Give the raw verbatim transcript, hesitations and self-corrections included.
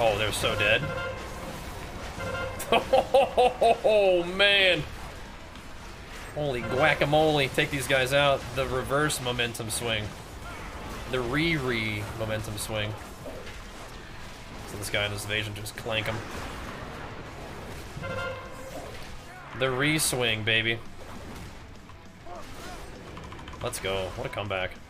Oh, they're so dead. Oh, man. Holy guacamole. Take these guys out. The reverse momentum swing. The re-re momentum swing. So this guy in his evasion just clank him. The re-swing, baby. Let's go. What a comeback.